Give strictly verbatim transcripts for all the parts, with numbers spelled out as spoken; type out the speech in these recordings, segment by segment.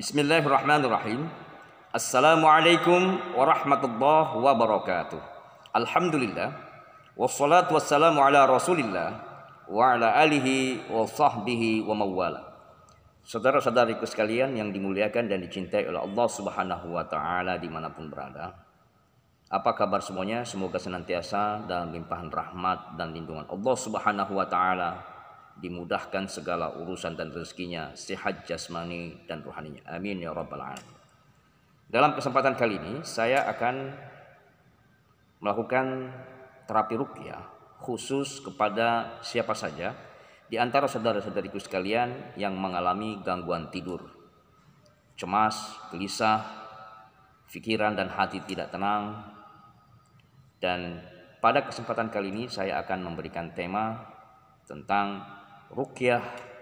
Bismillahirrahmanirrahim. Assalamualaikum warahmatullahi wabarakatuh. Alhamdulillah. Wassalatu wassalamu ala rasulillah wa ala alihi wa sahbihi wa mawala. Saudara-saudariku sekalian yang dimuliakan dan dicintai oleh Allah subhanahu wa ta'ala dimanapun berada. Apa kabar semuanya? Semoga senantiasa dalam limpahan rahmat dan lindungan Allah subhanahu wa ta'ala, dimudahkan segala urusan dan rezekinya, sehat jasmani dan rohaninya. Amin ya rabbal alamin. Dalam kesempatan kali ini saya akan melakukan terapi ruqyah khusus kepada siapa saja di antara saudara-saudariku sekalian yang mengalami gangguan tidur, cemas, gelisah, pikiran dan hati tidak tenang. Dan pada kesempatan kali ini saya akan memberikan tema tentang ruqyah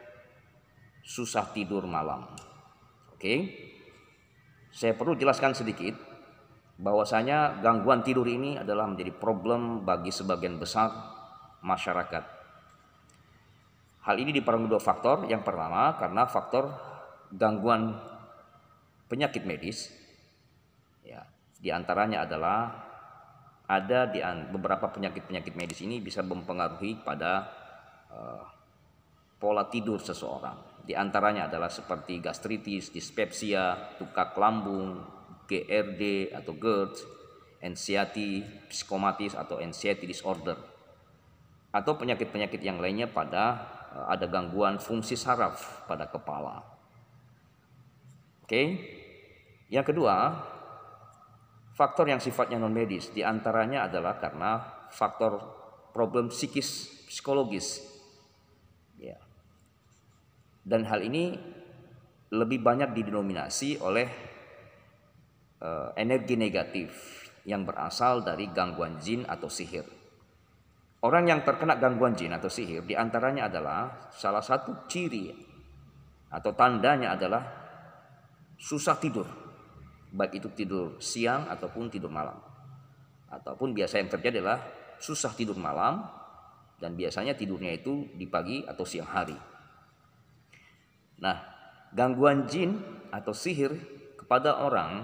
susah tidur malam. Oke, saya perlu jelaskan sedikit bahwasanya gangguan tidur ini adalah menjadi problem bagi sebagian besar masyarakat. Hal ini dipengaruhi dua faktor. Yang pertama karena faktor gangguan penyakit medis. Ya, diantaranya adalah ada di beberapa penyakit-penyakit medis ini bisa mempengaruhi pada uh, pola tidur seseorang. Di antaranya adalah seperti gastritis, dispepsia, tukak lambung, G R D atau GERD, anxiety, psikomatis atau anxiety disorder, atau penyakit-penyakit yang lainnya pada ada gangguan fungsi saraf pada kepala. Oke. Yang kedua, faktor yang sifatnya non medis, di antaranya adalah karena faktor problem psikis, psikologis. Ya. Dan hal ini lebih banyak didominasi oleh uh, energi negatif yang berasal dari gangguan jin atau sihir. Orang yang terkena gangguan jin atau sihir diantaranya adalah salah satu ciri atau tandanya adalah susah tidur, baik itu tidur siang ataupun tidur malam. Ataupun biasa yang terjadi adalah susah tidur malam dan biasanya tidurnya itu di pagi atau siang hari. Nah, gangguan jin atau sihir kepada orang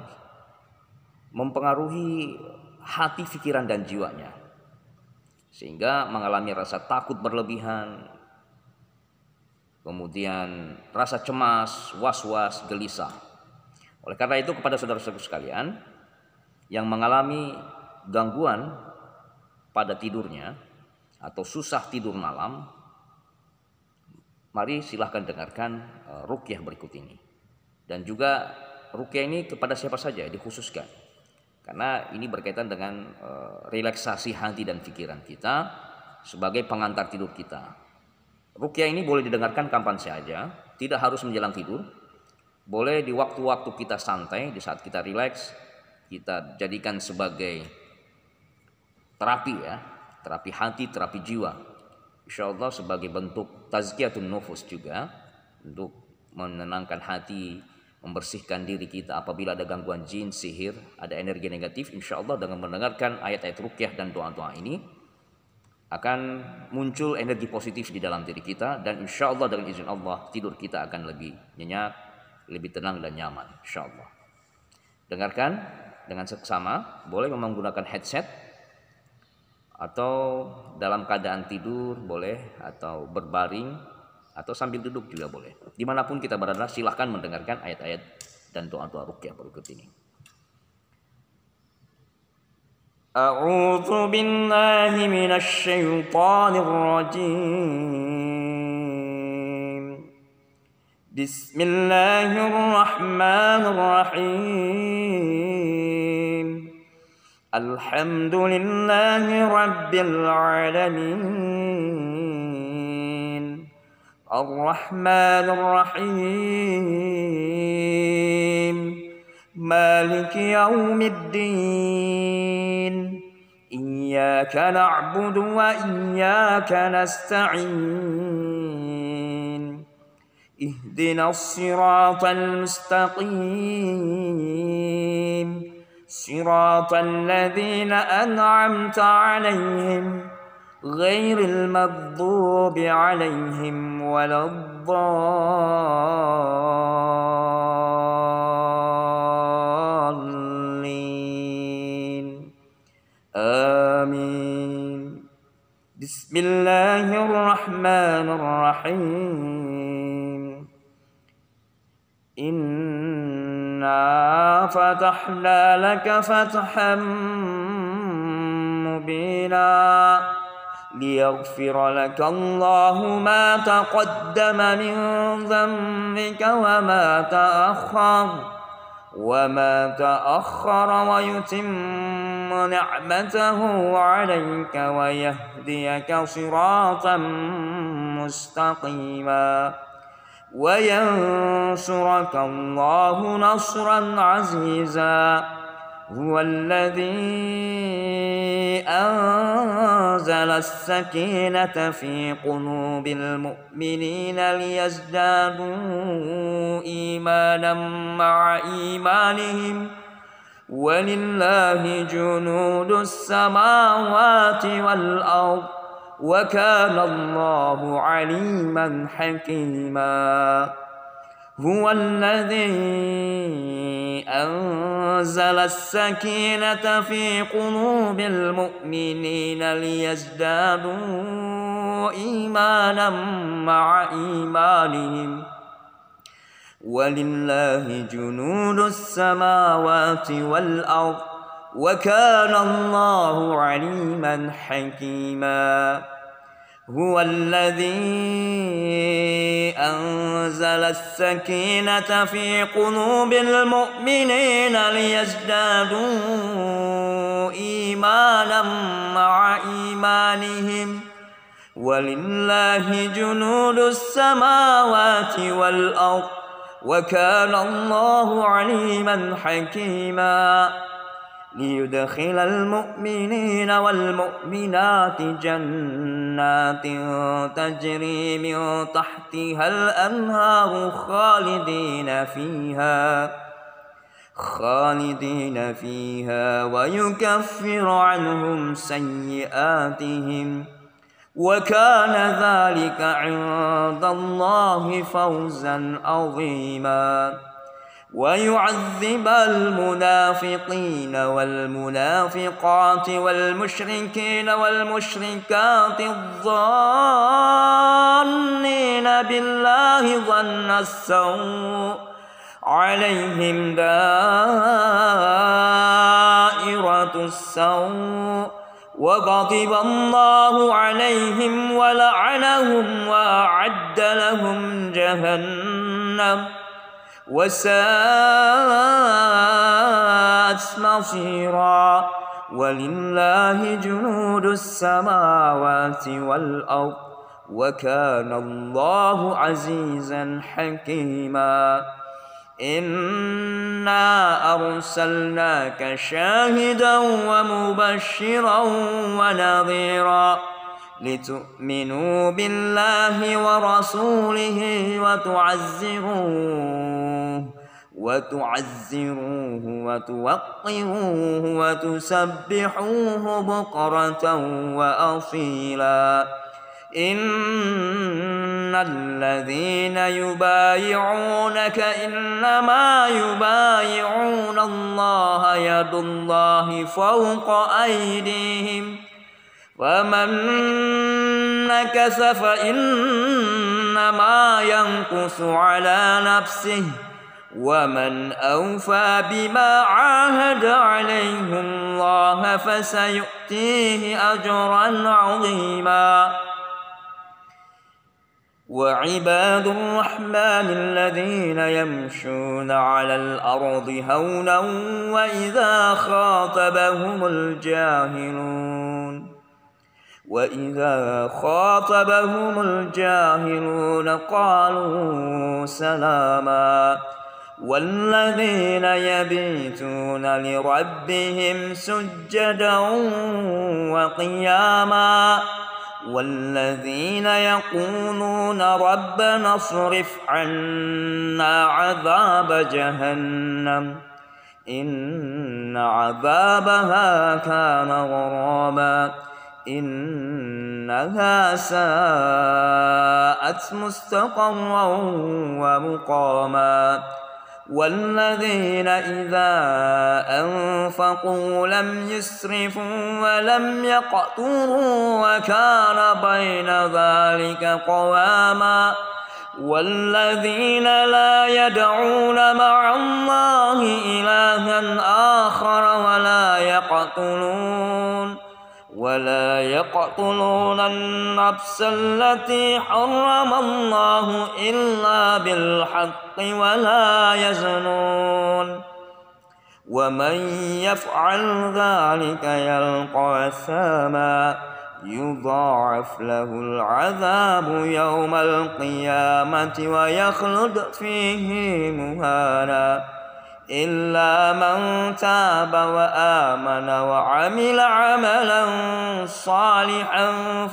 mempengaruhi hati, pikiran dan jiwanya, sehingga mengalami rasa takut berlebihan, kemudian rasa cemas, was-was, gelisah. Oleh karena itu kepada saudara-saudara sekalian yang mengalami gangguan pada tidurnya atau susah tidur malam, mari silahkan dengarkan uh, ruqyah berikut ini. Dan juga ruqyah ini kepada siapa saja dikhususkan, karena ini berkaitan dengan uh, relaksasi hati dan pikiran kita sebagai pengantar tidur kita. Ruqyah ini boleh didengarkan kapan saja, tidak harus menjelang tidur. Boleh di waktu-waktu kita santai, di saat kita rileks, kita jadikan sebagai terapi ya, terapi hati, terapi jiwa. Insyaallah sebagai bentuk tazkiyatun nufus juga, untuk menenangkan hati, membersihkan diri kita apabila ada gangguan jin, sihir, ada energi negatif. Insyaallah dengan mendengarkan ayat-ayat ruqyah dan doa-doa ini akan muncul energi positif di dalam diri kita, dan insyaallah dengan izin Allah tidur kita akan lebih nyenyak, lebih tenang dan nyaman insyaallah. Dengarkan dengan seksama, boleh menggunakan headset atau dalam keadaan tidur boleh, atau berbaring atau sambil duduk juga boleh. Dimanapun kita berada silahkan mendengarkan ayat-ayat dan doa-doa ruqyah berikut ini. A'udzu billahi minasy syaithanir rajim. Bismillahirrahmanirrahim. Alhamdulillahi rabbil alamin. Ar-Rahmanir Rahim. Maliki yaumiddin. Iyyaka na'budu wa iyyaka nasta'in. Ihdinas siratal mustaqim. صراط الذين أنعمت عليهم غير المغضوب عليهم ولا الضالين. بسم الله الرحمن الرحيم إنا فتحنا لك فتحا مبينا ليغفر لك الله ما تقدم من ذنبك وما تأخر وما تأخر ويتم نعمته عليك ويهديك صراطا مستقيما وينصرك الله نصرا عزيزا هو الذي أنزل السكينة في قلوب المؤمنين ليزدادوا إيمانا مع إيمانهم ولله جنود السماوات والأرض وكان الله عليما حكيما هو الذي أنزل السكينة في قلوب المؤمنين ليزدادوا إيمانا مع إيمانهم ولله جنود السماوات والأرض وكان الله عليما حكيما هو الذي أنزل السكينة في قلوب المؤمنين ليزدادوا إيمانا مع إيمانهم ولله جنود السماوات والأرض وكان الله عليما حكيما ليدخل المؤمنين والمؤمنات جنات تجري من تحتها الأنهار خالدين فيها خالدين فيها ويكفر عنهم سيئاتهم وكان ذلك عند الله فوزا عظيما ويعذب المنافقين والمنافقات والمشركين والمشركات الظانين بالله ظن السوء عليهم دائرة السوء وغضب الله عليهم ولعنهم وأعد لهم جهنم وساءت مصيرا ولله جنود السماوات والأرض وكان الله عزيزا حكيما إنا أرسلناك شاهدا ومبشرا ونذيرا لتؤمنوا بالله ورسوله وتعزروه وتعزروه وتوقروه وتسبحوه بكرة وأصيلا إن الذين يبايعونك إنما يبايعون الله يد الله فوق أيديهم ومن نكث فإنما ينكث على نفسه ومن أوفى بما عاهد عليه الله فسيؤتيه أجرا عظيما وعباد الرحمن الذين يمشون على الأرض هونا وإذا خاطبهم الجاهلون وإذا خاطبهم الجاهلون قالوا سلاما والذين يبيتون لربهم سجدا وقياما والذين يقولون ربنا اصرف عنا عذاب جهنم إن عذابها كان غراما إنها ساءت مستقرا ومقاما والذين إذا أنفقوا لم يسرفوا ولم يقتروا وكان بين ذلك قواما والذين لا يدعون مع الله إلها آخر ولا يقتلون ولا يقتلون النفس التي حرم الله إلا بالحق ولا يزنون ومن يفعل ذلك يلقى أثاما يضاعف له العذاب يوم القيامة ويخلد فيه مهانا إلا من تاب وآمن وعمل عملا صالحا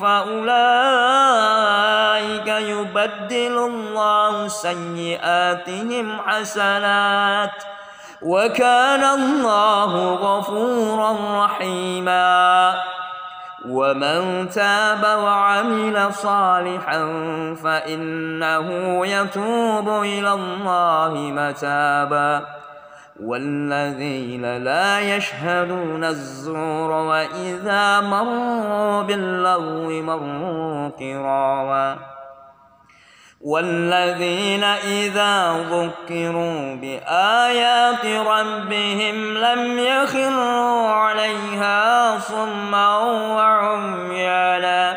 فأولئك يبدل الله سيئاتهم حسنات وكان الله غفورا رحيما ومن تاب وعمل صالحا فإنه يتوب إلى الله متابا والذين لا يشهدون الزور وإذا مروا باللغو مروا كراما والذين إذا ذكروا بآيات ربهم لم يخروا عليها صما وعميانا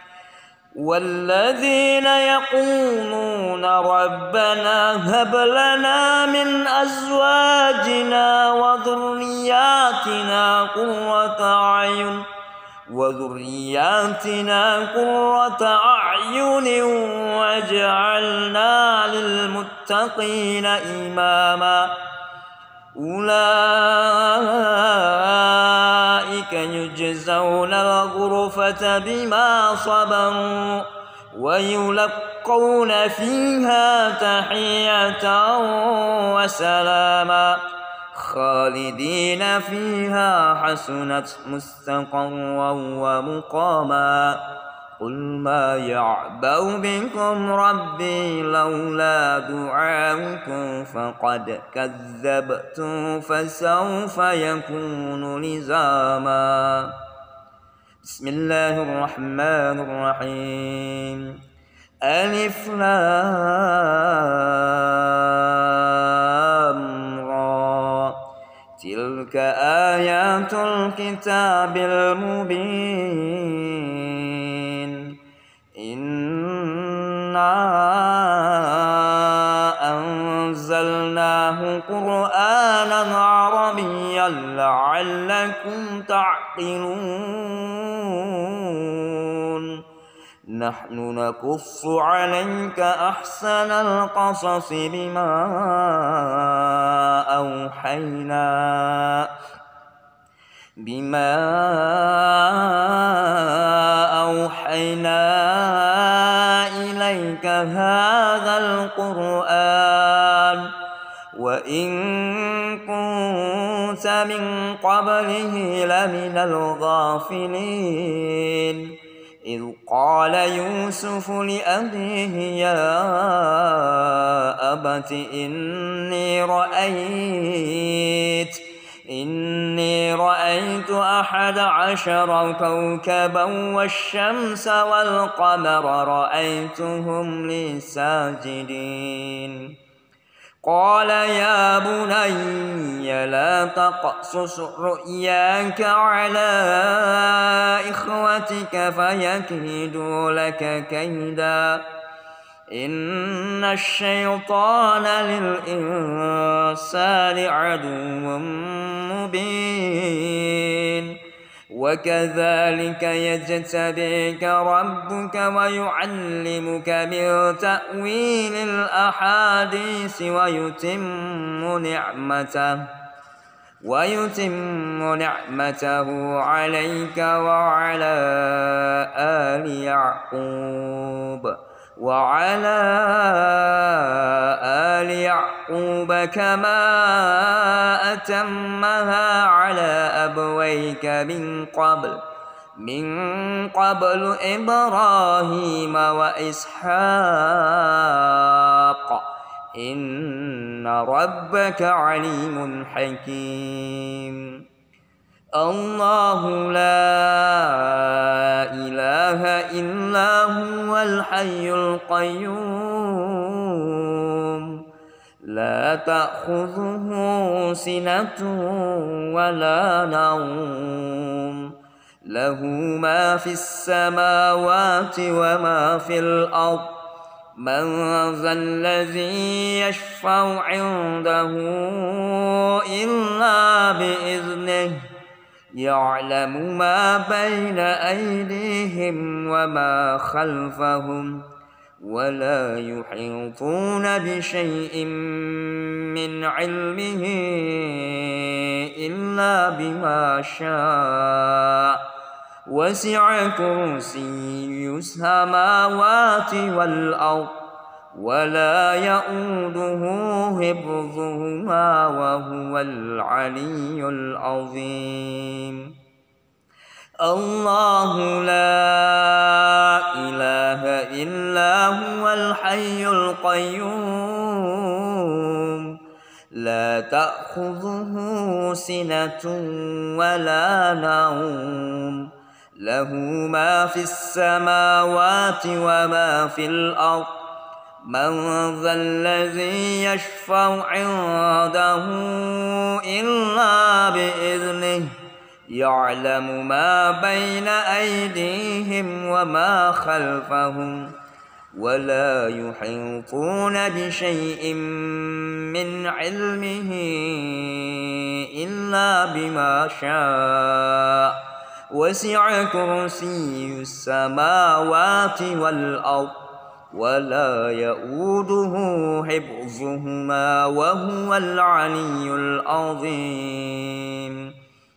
والذين يقولون ربنا هب لنا من أزواجنا وذرياتنا قرة أعين وذرياتنا قرة أعين واجعلنا للمتقين إماما أولئك يجزون الغرفة بما صبروا ويلقون فيها تحية وسلاما خالدين فيها حسنت مستقرا ومقاما قل ما يعبأ بكم ربي لولا دعاؤكم فقد كذبتم فسوف يكون لزاما بسم الله الرحمن الرحيم ألف لام را تلك آيات الكتاب المبين إنا أنزلناه قرآنا عربيا لعلكم تعقلون نحن نقص عليك أحسن القصص بما أوحينا بما أوحينا إليك هذا القرآن وإن كنت من قبله لمن الغافلين إذ قال يوسف لأبيه يا أبت إني رأيت إني رأيت أحد عشر كوكبا والشمس والقمر رأيتهم لي ساجدين قال يا بني لا تقصص رؤياك على إخوتك فيكيدوا لك كيدا إن الشيطان للإنسان عدو مبين وكذلك يجتبيك ربك ويعلمك من تأويل الأحاديث ويتم نعمته ويتم نعمته عليك وعلى آل يعقوب وعلى آل يعقوب كما أتمها على أبويك من قبل من قبل إبراهيم وإسحاق إن ربك عليم حكيم الله لا إله إلا هو الحي القيوم لا تأخذه سنة ولا نوم له ما في السماوات وما في الأرض من ذا الذي يشفع عنده إلا بإذنه يعلم ما بين أيديهم وما خلفهم ولا يحيطون بشيء من علمه إلا بما شاء وسع كرسيه السماوات والأرض ولا يؤوده حفظهما وهو العلي العظيم الله لا إله إلا هو الحي القيوم لا تأخذه سنة ولا نوم له ما في السماوات وما في الأرض من ذا الذي يشفع عنده إلا بإذنه يعلم ما بين أيديهم وما خلفهم ولا يحيطون بشيء من علمه إلا بما شاء وسع كرسيه السماوات والأرض ولا يؤوده حفظهما وهو العلي العظيم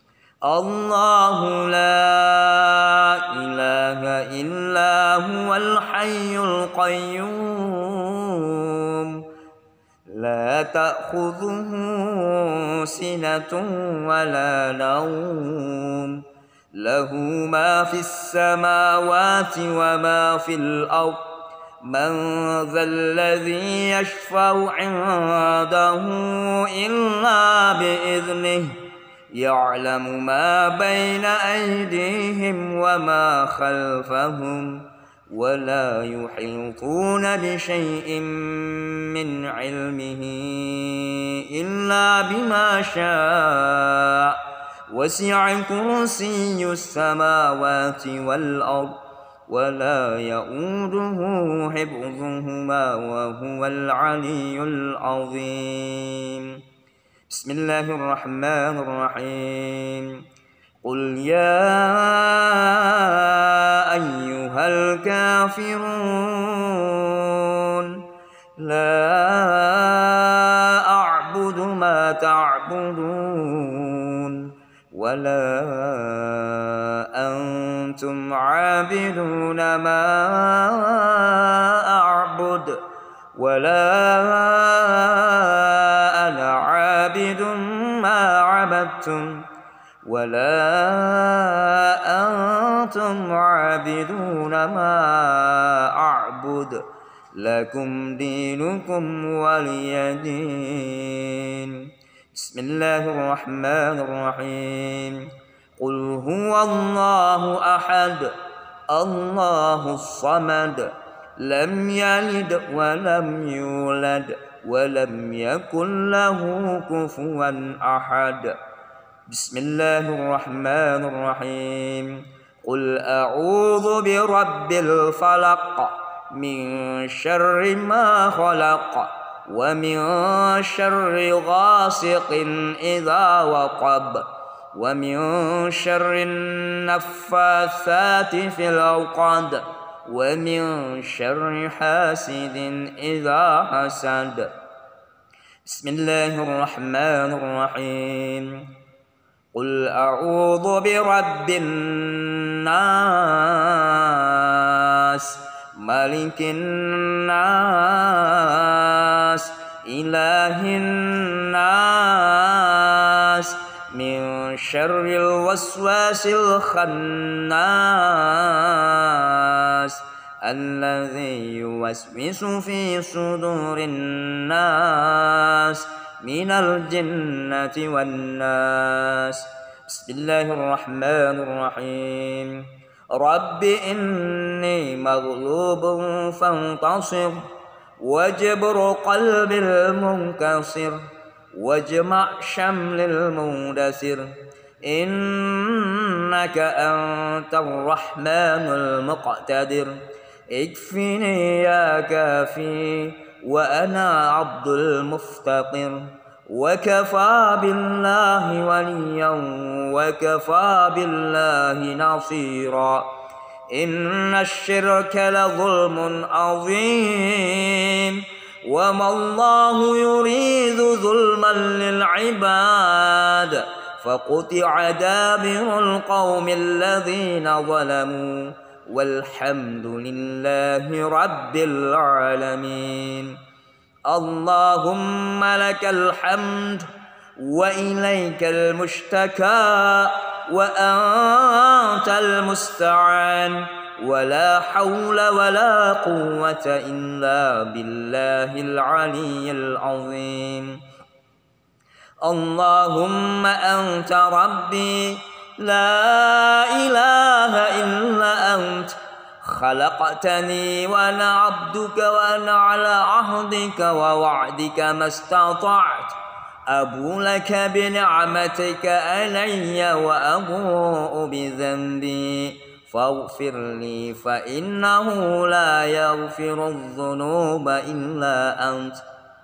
الله لا إله إلا هو الحي القيوم لا تأخذه سنة ولا نوم له ما في السماوات وما في الأرض من ذا الذي يشفع عنده إلا بإذنه يعلم ما بين أيديهم وما خلفهم ولا يحيطون بشيء من علمه إلا بما شاء وسع كرسي السماوات والأرض ولا يؤوده حفظهما وهو العلي العظيم بسم الله الرحمن الرحيم قل يا أيها الكافرون لا أعبد ما تعبدون ولا أنتم عابدون ما أعبد ولا أنا عابد ما عبدتم ولا أنتم عابدون ما أعبد لكم دينكم ولي دين بسم الله الرحمن الرحيم قل هو الله أحد الله الصمد لم يلد ولم يولد ولم يكن له كفوا أحد بسم الله الرحمن الرحيم قل أعوذ برب الفلق من شر ما خلق ومن شر غاسق إذا وقب ومن شر النفاثات في العقد ومن شر حاسد إذا حسد بسم الله الرحمن الرحيم قل أعوذ برب الناس ملك الناس إله الناس من شر الوسواس الخناس الذي يوسوس في صدور الناس من الجنة والناس. بسم الله الرحمن الرحيم. رب إني مغلوب فانتصر واجبر قلب المنكسر واجمع شمل المندثر إنك أنت الرحمن المقتدر. اكفني يا كافي وأنا عبد المفتقر وكفى بالله وليا وكفى بالله نصيرا. إن الشرك لظلم عظيم وما الله يريد ظلما للعباد فقطع دابر القوم الذين ظلموا والحمد لله رب العالمين. اللهم لك الحمد وإليك المشتكى وأنت المستعان ولا حول ولا قوة إلا بالله العلي العظيم. اللهم أنت ربي لا إله إلا أنت خلقتني وأنا عبدك وأنا على عهدك ووعدك ما استطعت أبو لك بنعمتك علي وأبوء بذنبي فاغفر لي فإنه لا يغفر الذنوب إلا أنت.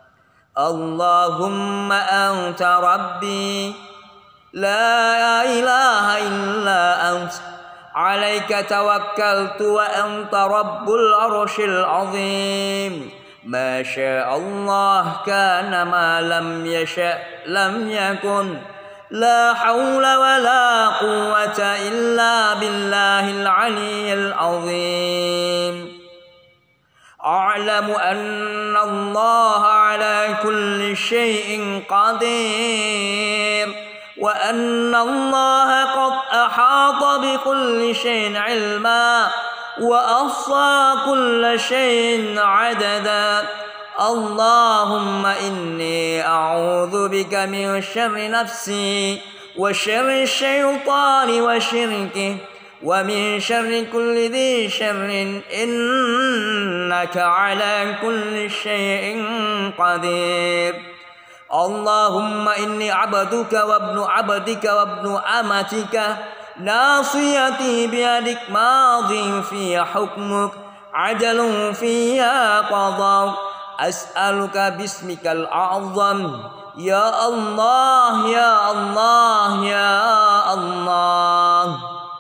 اللهم أنت ربي لا إله إلا أنت عليك توكلت وأنت رب العرش العظيم. ما شاء الله كان ما لم يشأ لم يكن لا حول ولا قوة إلا بالله العلي العظيم. أعلم أن الله على كل شيء قدير وأن الله قد أحاط بكل شيء علما وأحصى كل شيء عددا. اللهم إني أعوذ بك من شر نفسي وشر الشيطان وشركه ومن شر كل ذي شر إنك على كل شيء قدير. اللهم إني عبدك وابن عبدك وابن أمتك ناصيتي بيدك ماض في حكمك عدل فيها قضاء. أسألك باسمك الأعظم يا الله يا الله يا الله.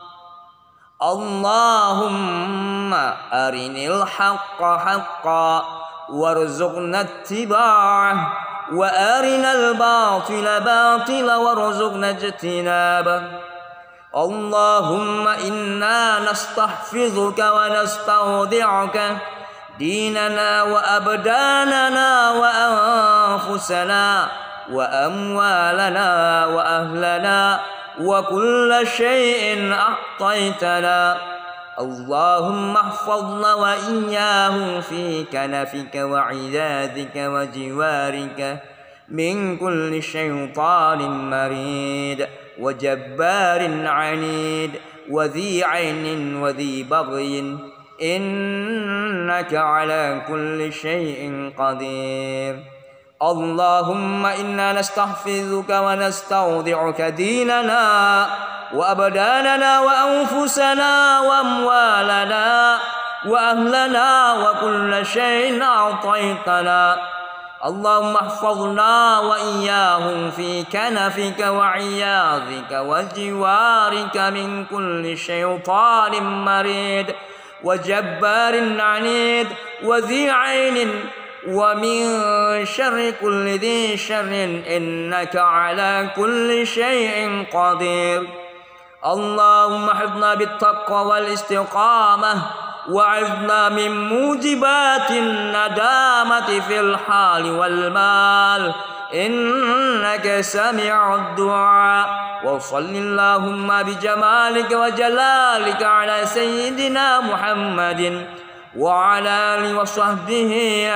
اللهم أرني الحق حقا وارزقنا اتباعه وأرنا الباطل باطلا وارزقنا اجتنابه. اللهم إنا نستحفظك ونستودعك ديننا وأبداننا وأنفسنا وأموالنا وأهلنا وكل شيء أعطيتنا. اللهم احفظنا وإياهم في كنفك وعياذك وجوارك من كل شيطان مريد وجبار عنيد وذي عين وذي بغي إنك على كل شيء قدير. اللهم إنا نستحفظك ونستودعك ديننا وأبداننا وأنفسنا وأموالنا وأهلنا وكل شيء أعطيتنا. اللهم احفظنا وإياهم في كنفك وعياذك وجوارك من كل شيطان مريد وجبار عنيد وذي عين ومن شر كل ذي شر إنك على كل شيء قدير. اللهم احفظنا بالتقوى والاستقامة وعذنا من موجبات الندامة في الحال والمال إنك سميع الدعاء. وصل اللهم بجمالك وجلالك على سيدنا محمد وعلى آله وصحبه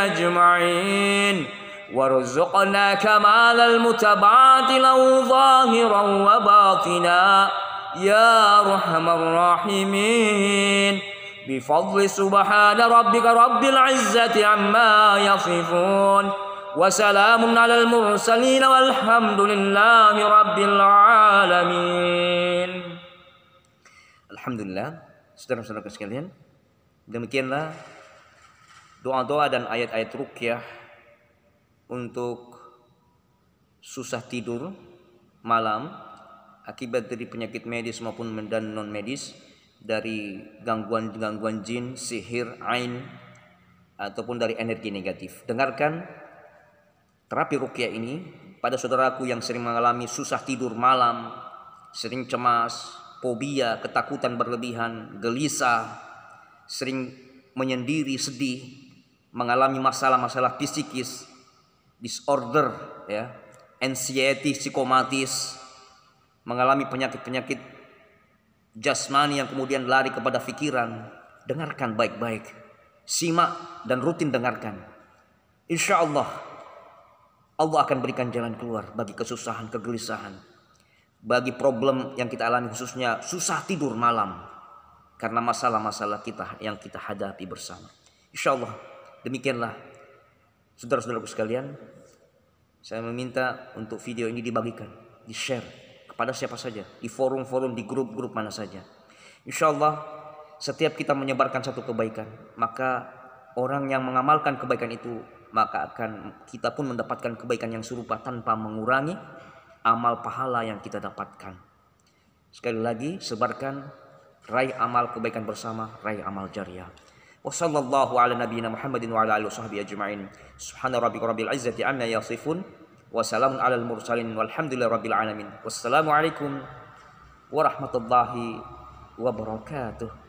أجمعين وارزقنا كمال المتابعة له ظاهرا وباطنا يا أرحم الراحمين بفضل سبحان ربك رب العزة عما يصفون وسلام على المرسلين والحمد لله رب العالمين. Alhamdulillah, saudara-saudara sekalian, demikianlah doa-doa dan ayat-ayat ruqyah untuk susah tidur malam akibat dari penyakit medis maupun dan non medis, dari gangguan-gangguan jin, sihir, ain, ataupun dari energi negatif. Dengarkan terapi ruqyah ini pada saudaraku yang sering mengalami susah tidur malam, sering cemas, fobia, ketakutan berlebihan, gelisah, sering menyendiri, sedih, mengalami masalah-masalah psikis, disorder, ya, anxiety, psikomatis, mengalami penyakit-penyakit jasmani yang kemudian lari kepada pikiran. Dengarkan baik-baik, simak dan rutin dengarkan. Insya Allah, Allah akan berikan jalan keluar bagi kesusahan, kegelisahan, bagi problem yang kita alami, khususnya susah tidur malam karena masalah-masalah kita yang kita hadapi bersama. Insya Allah, demikianlah saudara-saudaraku sekalian, saya meminta untuk video ini dibagikan, di-share kepada siapa saja, di forum-forum, di grup-grup mana saja. Insya Allah, setiap kita menyebarkan satu kebaikan, maka orang yang mengamalkan kebaikan itu, maka akan kita pun mendapatkan kebaikan yang serupa tanpa mengurangi amal pahala yang kita dapatkan. Sekali lagi, sebarkan, raih amal kebaikan bersama, raih amal jariah. Wa sallallahu ala nabiyyina Muhammadin wa ala alihi washabbihi ajma'in. Subhana rabbika rabbil izzati amma yasifun wa salamun alal mursalin walhamdulillahi rabbil alamin. Wassalamu alaikum warahmatullahi wabarakatuh.